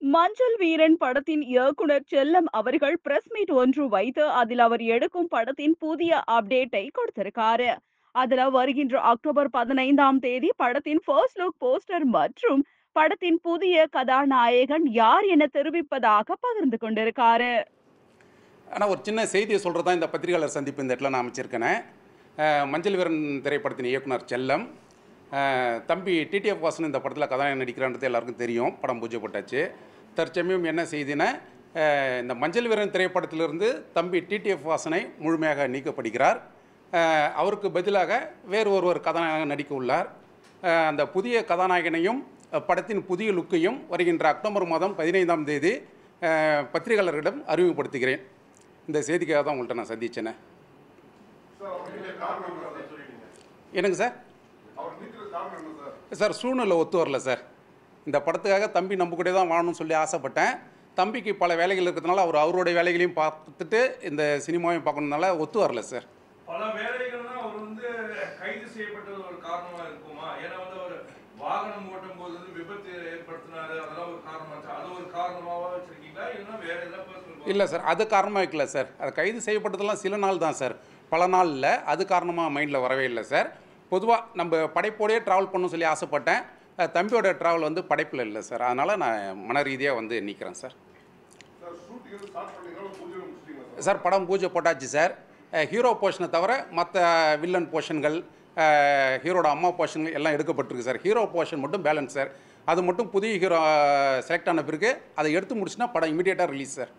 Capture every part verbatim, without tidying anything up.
மஞ்சள் வீரன் படத்தின் இயக்குனர் செல்லம் அவர்கள் பிரஸ் மீட் ஒன்று வைத்து அதில் அவர் எடுக்கும் படத்தின் புதிய அப்டேட்டை கொடுத்திருக்காரு. அதுல வருகின்ற அக்டோபர் பதினைந்தாம் தேதி படத்தின் ஃபர்ஸ்ட் லுக் போஸ்டர் மற்றும் படத்தின் புதிய கதாநாயகன் யார் என தெரிவிப்பதாக பகிர்ந்து கொண்டிருக்காரு. ஆனால் ஒரு சின்ன செய்தியை சொல்கிறது தான் இந்த பத்திரிகையாளர் சந்திப்பு இந்த இடத்துல நான் அமைச்சிருக்கேன். அஹ், மஞ்சள் வீரன் திரைப்படத்தின் இயக்குனர் செல்லம், அஹ், தம்பி டிடிஎஃப் வாசன் இந்த படத்தில் கதாநாயகன் நடிக்கிறான்றது எல்லாருக்கும் தெரியும். படம் பூஜை போட்டாச்சு. தற்சமயம் என்ன செய்தினா, அஹ், இந்த மஞ்சள் வீரன் திரைப்படத்திலிருந்து தம்பி டிடிஎஃப் வாசனை முழுமையாக நீக்கப்படுகிறார். அஹ், அவருக்கு பதிலாக வேறு ஒருவர் கதாநாயகன் நடிக்க உள்ளார். அஹ், அந்த புதிய கதாநாயகனையும் அஹ், படத்தின் புதிய லுக்கையும் வருகின்ற அக்டோபர் மாதம் பதினைந்தாம் தேதி அஹ், பத்திரிகையாளர்களிடம் அறிமுகப்படுத்துகிறேன். இந்த செய்திக்காக தான் உங்கள்கிட்ட நான் சந்திச்சேனே. என்னங்க சார்? சார் சூழ்நிலை ஒத்து வரல சார். இந்த படத்துக்காக தம்பி நம்ம கூட தான் வாழணும்னு சொல்லி ஆசைப்பட்டேன். தம்பிக்கு பல வேலைகள் இருக்கிறதுனால அவர் அவருடைய வேலைகளையும் பார்த்துட்டு இந்த சினிமாவையும் பார்க்கணுனால ஒத்து வரல சார். பல வேலைகள்னா அவர் வந்து கைது செய்யப்பட்டது ஒரு காரணமா இருக்குமா? ஏன்னா வந்து அவர் வாகனம் ஓட்டும் போது வந்து விபத்து ஏற்படுத்தினாரு, அதெல்லாம் ஒரு காரணமாச்சா? அது ஒரு காரணமாவா வச்சிருக்கீங்களா, இல்லைன்னா வேற ஏதாவது பர்சனல்? இல்லை சார், அது காரணமாக வைக்கல சார். அது கைது செய்யப்பட்டதெல்லாம் சில நாள் தான் சார், பல நாள் இல்லை. அது காரணமாக மைண்டில் வரவே இல்லை சார். பொதுவாக நம்ம படைப்போடையே ட்ராவல் பண்ணணும்னு சொல்லி ஆசைப்பட்டேன். தம்பியோட ட்ராவல் வந்து படைப்பில் இல்லை சார். அதனால் நான் மன ரீதியாக வந்து நிற்கிறேன் சார். சார் படம் பூஜை போட்டாச்சு சார். ஹீரோ போர்ஷனை தவிர மற்ற வில்லன் போர்ஷன்கள், ஹீரோட அம்மா போர்ஷன்கள் எல்லாம் எடுக்கப்பட்டிருக்கு சார். ஹீரோ போர்ஷன் மட்டும் பேலன்ஸ் சார். அது மட்டும் புதிய ஹீரோ செலக்ட் ஆன பிறகு அதை எடுத்து முடிச்சுன்னா படம் இமீடியட்டாக ரிலீஸ் சார்.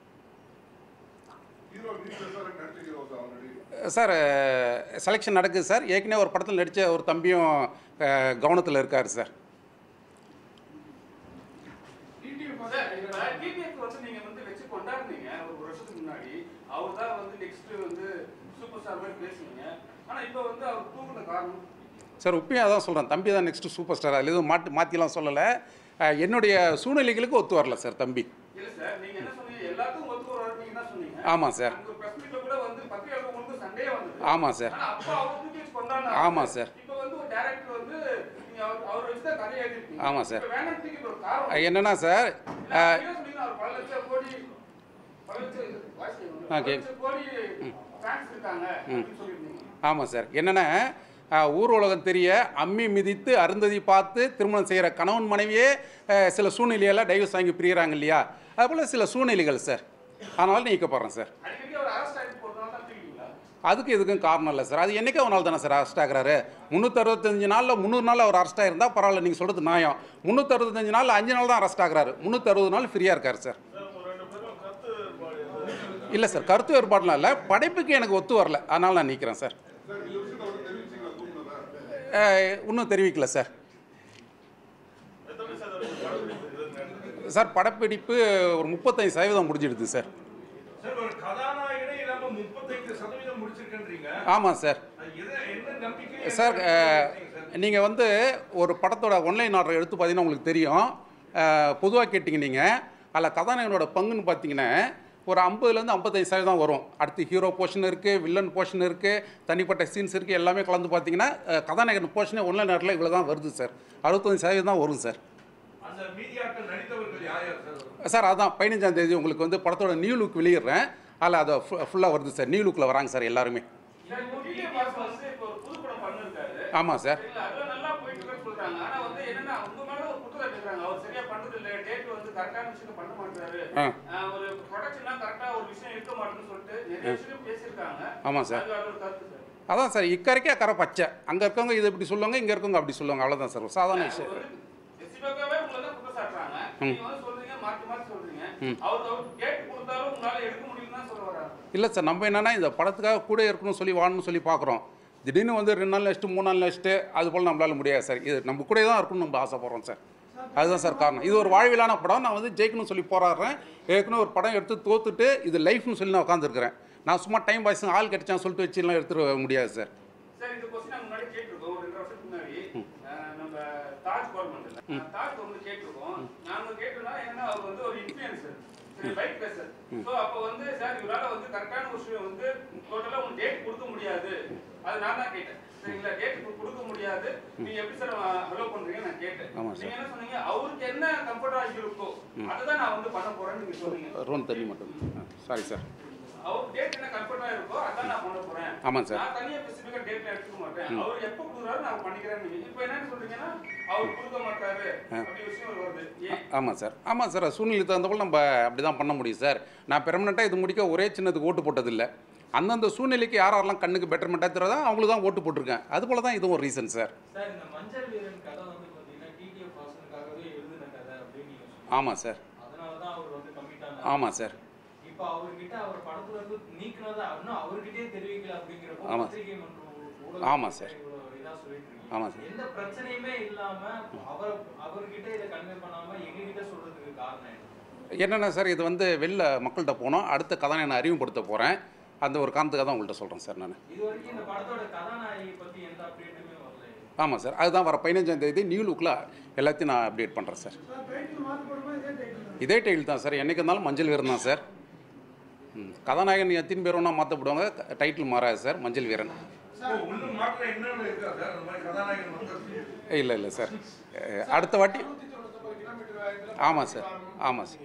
சார் செலெக்ஷன் நடக்குது சார். ஏற்கனவே ஒரு படத்தில் நடித்த ஒரு தம்பியும் கவனத்தில் இருக்கார் சார். சார் உப்பையும் அதான் சொல்கிறேன், தம்பி தான் நெக்ஸ்ட்டு சூப்பர் ஸ்டார். அதில் எதுவும் மாட்டு மாற்றிலாம் சொல்லலை. என்னுடைய சூழ்நிலைகளுக்கு ஒத்து வரல சார் தம்பி. ஆமாம் சார். ஆமாம் சார். ஆமாம் சார். ஆமாம் சார். என்னன்னா சார், ஓகே. ஆமாம் சார். என்னென்னா ஊர் உலகம் தெரிய அம்மி மிதித்து அருந்ததி பார்த்து திருமணம் செய்கிற கணவன் மனைவியே சில சூழ்நிலையெல்லாம் டைவர்ஸ் வாங்கி பிரிகிறாங்க இல்லையா, அதுபோல் சில சூழ்நிலைகள் சார். அதனால் நீக்கப்படுறேன் சார். அதுக்கு எதுக்கும் காரணம் இல்லை சார். அது என்றைக்கே ஒரு நாள் தானே சார் அரெஸ்ட் ஆகிறாரு. முந்நூற்றி அறுபத்தஞ்சு நாளில் முந்நூறு நாள் அவர் அரெஸ்ட் ஆகிருந்தால் பரவாயில்ல, நீங்கள் சொல்கிறது நியாயம். முந்நூற்றி அறுபத்தஞ்சு நாள் அஞ்சு நாள் தான் அரெஸ்ட் ஆகிறாரு. முந்நூற்றி அறுபது நாள் ஃப்ரீயாக இருக்கார் சார். இல்லை சார், கருத்து வேறுபாடுலாம் இல்லை, படைப்புக்கு எனக்கு ஒத்து வரல, அதனால் நான் நிற்கிறேன் சார். இன்னும் தெரிவிக்கல சார். சார் படப்பிடிப்பு ஒரு முப்பத்தஞ்சு சதவீதம் முடிஞ்சிடுது சார். ஆமாம் சார். சார் நீங்கள் வந்து ஒரு படத்தோட ஒன்லைன் ஆர்டர் எடுத்து பார்த்தீங்கன்னா உங்களுக்கு தெரியும். பொதுவாக கேட்டிங்க நீங்கள், அதில் கதாநாயகனோட பங்குன்னு பார்த்தீங்கன்னா ஒரு ஐம்பதுலேருந்து ஐம்பத்தஞ்சு சதவீதம் வரும். அடுத்து ஹீரோ போர்ஷன் இருக்குது, வில்லன் போர்ஷன் இருக்குது, தனிப்பட்ட சீன்ஸ் இருக்குது, எல்லாமே கலந்து பார்த்தீங்கன்னா கதாநாயகன் போர்ஷனே ஒன்லைன் ஆர்டரில் இவ்வளோ தான் வருது சார். அறுபத்தஞ்சு சதவீதம் தான் வரும் சார். சார் அதான் பதினஞ்சாம் தேதி உங்களுக்கு வந்து படத்தோட நியூ லுக் வெளியிடுறேன். அதில் அதை ஃபுல்லாக வருது சார். நியூ லுக்கில் வராங்க சார் எல்லாருமே. ஆமாம் சார். ஆமாம் சார். அதான் சார், இக்கரைக்கே கரை பச்சை. அங்கே இருக்கவங்க இது இப்படி சொல்லுவாங்க, இங்கே இருக்கவங்க அப்படி சொல்லுவாங்க, அவ்வளோதான் சார். சாதாரண விஷயம். இல்லை சார், நம்ம என்னென்னா இந்த படத்துக்காக கூட இருக்கணும்னு சொல்லி வாழணும்னு சொல்லி பார்க்குறோம். திடீர்னு வந்து ரெண்டு நாள் நெக்ஸ்ட்டு மூணு நாள் நெக்ஸ்ட்டு அது போல் நம்மளால முடியாது சார். இது நம்ம கூட தான் இருக்கணும்னு நம்ம ஆசைப்படுறோம் சார். அதுதான் சார் காரணம். இது ஒரு வாழ்விலான படம். நான் வந்து ஜெயிக்கணும்னு சொல்லி போராடுறேன். ஏற்கனவே ஒரு படம் எடுத்து தோத்துட்டு இது லைஃப்னு சொல்லி நான் உட்காந்துருக்கிறேன். நான் சும்மா டைம் பாய்ஸ் ஆள் கிடைச்சான்னு சொல்லிட்டு வச்சுலாம் எடுத்துட முடியாது சார். அது நான் தான் கேட்டேன். சரிங்களா? டேட் இப்போ கொடுக்க முடியாது. நீங்க எப்படி சார் அலோ பண்றீங்க நான் கேட்டேன். ஆமாம் நீங்க சார். என்ன சொன்னீங்க? அவருக்கு என்ன கம்ஃபர்ட்டா இருக்கோ அதுதான் நான் வந்து பண்ண போறேன்னு நீங்க சொன்னீங்க. ரோன் தண்ணி மட்டும் சாரி சார். அவருக்கு டேட் என்ன கம்ஃபர்ட்டா இருக்கோ அதான் நான் பண்ண போறேன். ஆமாம் சார். நான் தனியா ஸ்பெசிஃபிக்கா டேட் எடுத்துக்க மாட்டேன். அவர் எப்போ கொடுக்குறாரு நான் பண்ணிக்கிறேன்னு நீங்க இப்போ என்ன சொல்றீங்கன்னா அவர் கொடுக்க மாட்டாரு அப்படி விஷயம் வருது. ஏன்? ஆமாம் சார். ஆமாம் சார். சூழ்நிலை தகுந்த போல் நம்ம அப்படி தான் பண்ண முடியும் சார். நான் பெர்மனெண்ட்டாக இது முடிக்க ஒரே சின்னதுக்கு ஓட்டு போட்டதில்லை. அந்தந்த சூழ்நிலைக்கு யார் யாரெல்லாம் கண்ணுக்கு பெட்டர்மெண்ட்டாக தெரியாதோ அவங்களுக்கு தான் ஓட்டு போட்டிருக்கேன். அது போல தான் இதுவும் ஒரு ரீசன் சார். சார் இந்த மஞ்சள் வீரன் கதை வந்து பார்த்தீங்கன்னா டிடிஎஃப் வாசனுக்காகவே எழுதின கதை அப்படின்னு நீங்க சொல்றீங்க. ஆமாம் சார். அதனால தான் அவர் வந்து கமிட் ஆனார். ஆமாம் சார். இப்போ அவர்கிட்ட அவர் படத்துல இருந்து நீக்கினதா இன்னும் அவர்கிட்டயே தெரிவிக்கல அப்படிங்கிறப்போ ஆமா. பத்திரிகை மற்றும் ஆமா சார். இதா சொல்லிட்டு இருக்கீங்க. ஆமாம் சார். எந்த பிரச்சனையுமே இல்லாம அவர் அவர்கிட்ட இதை கன்வே பண்ணாம எங்ககிட்ட சொல்றதுக்கு காரணம் என்ன? என்னென்ன சார், இது வந்து வெளில மக்கள்கிட்ட போனோம், அடுத்த கதை நான் அறிமுகப்படுத்த போகிறேன். அந்த ஒரு காரணத்துக்காக தான் உங்கள்கிட்ட சொல்கிறேன் சார் நான். இது வரைக்கும் இந்த படத்தோட கதாநாயகி பத்தி எந்த அப்டேட்டுமே வரல. ஆமாம் சார். அதுதான் வர பதினஞ்சாம் தேதி நியூ லுக்கில் எல்லாத்தையும் நான் அப்டேட் பண்ணுறேன் சார். இதே டைட்டில் தான் சார். என்றைக்கு இருந்தாலும் மஞ்சள் வீரன் தான் சார். ம் கதாநாயகன் எத்தனை பேர் ஒன்றா மாற்றப்படுவாங்க, டைட்டில் மாறாது சார். மஞ்சள் வீரன். இன்னும் மாற்றம் என்னன்னு இருக்கா சார்? அந்த மாதிரி கதாநாயகன் வந்து இல்லை இல்லை சார். அடுத்த வாட்டி ஆமாம் சார். ஆமாம் சார்.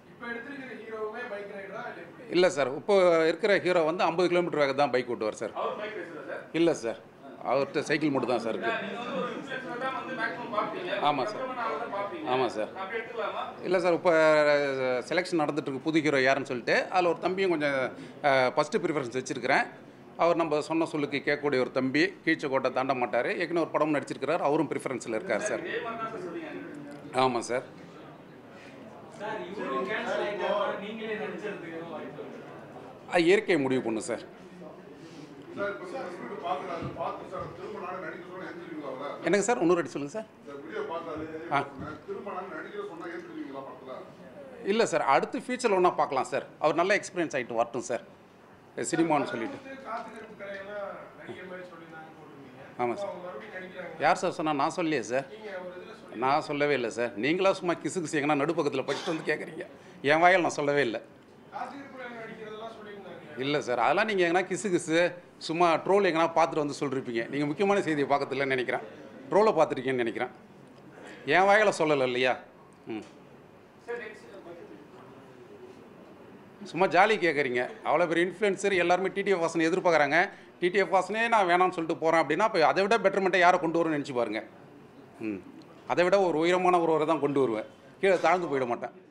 இல்லை சார். இப்போ இருக்கிற ஹீரோ வந்து ஐம்பது கிலோமீட்டர் வேகம் தான் பைக் ஓட்டுவார் சார். அவர் பைக் ரேசரா சார்? இல்லை சார். அவர்கிட்ட சைக்கிள் மட்டும் தான் சார் இருக்குது. நீங்க வந்து ஒரு இன்ஃப்ளூயன்சர் தான் வந்து மேக்ஸிமம் பாப்பீங்க. ஆமாம் சார். தான் பாப்பீங்க. ஆமாம் சார். அப்படி எடுத்துக்கலாமா? இல்லை சார். இப்போ செலெக்ஷன் நடந்துட்டுருக்கு புது ஹீரோ யாருன்னு சொல்லிட்டு. அதில் ஒரு தம்பியும் கொஞ்சம் ஃபஸ்ட்டு ப்ரிஃபரன்ஸ் வச்சுருக்கிறேன். அவர் நம்ம சொன்ன சொல்லுக்கு கேட்கக்கூடிய ஒரு தம்பி, கீழ்ச்சக்கோட்டை தாண்ட மாட்டார். ஏற்கனவே ஒரு படம் நடிச்சிருக்கிறார், அவரும் ப்ரிஃபரன்ஸில் இருக்கார் சார். இதே மாதிரி தான் சார் சொல்றீங்க. ஆமாம் சார். சார் இவரும் கேன்சல் ஆயிட்டாரு, நீங்களே நடிச்சதுக்கு எதுவும் வாய்ப்பு இருக்கா? அது இயற்கையை முடிவு பண்ணும் சார். சார் இப்போ சார் வீடியோ பார்க்குறாரு பார்த்து சார் திரும்ப நானும் நடிக்க சொன்னால் ஏற்றுக்குவீங்களா? என்னங்க சார் இன்னொரு அடி சொல்லுங்கள் சார். இந்த வீடியோ பார்த்தாரு ஆ. திரும்ப நானும் நடிக்க சொன்னால் ஏற்றுக்குவீங்களா படத்தில்? இல்லை சார். அடுத்து ஃபியூச்சரில் ஒன்றா பார்க்கலாம் சார். அவர் நல்ல எக்ஸ்பீரியன்ஸ் ஆகிட்டு வரட்டும் சார் சினிமான்னு சொல்லிட்டு. ஆமாம் சார். யார் சார் சொன்னால்? நான் சொல்லலையே சார். நான் சொல்லவே இல்லை சார். நீங்களா சும்மா கிசு கிசு எங்கன்னா நடுப்பக்கத்தில் படிச்சுட்டு வந்து கேட்குறீங்க. என் வாயில் நான் சொல்லவே இல்லை. இல்லை சார். அதெல்லாம் நீங்கள் எங்கன்னா கிசு கிசு சும்மா ட்ரோல் எங்கன்னா பார்த்துட்டு வந்து சொல்லிருப்பீங்க. நீங்கள் முக்கியமான செய்தியை பார்க்கறதில்லன்னு நினைக்கிறேன். ட்ரோலை பார்த்துருக்கீங்கன்னு நினைக்கிறேன். என் வாயில் சொல்லலை இல்லையா? ம் சும்மா ஜாலி கேட்குறீங்க. அவ்வளோ பெரிய இன்ஃப்ளூயன்சர் எல்லாருமே டிடிஎஃப் வாசனை எதிர்பார்க்குறாங்க. டிடிஎஃப் வாசனே நான் வேணாம்னு சொல்லிட்டு போகிறேன் அப்படின்னா இப்போ அதை விட பெட்டர்மெண்ட்டை யாரை கொண்டு வரும்னு நினச்சி பாருங்கள். ம் அதை விட ஒரு உயரமான ஒருவரை தான் கொண்டு வருவேன். கீழே தாழ்ந்து போயிட மாட்டேன்.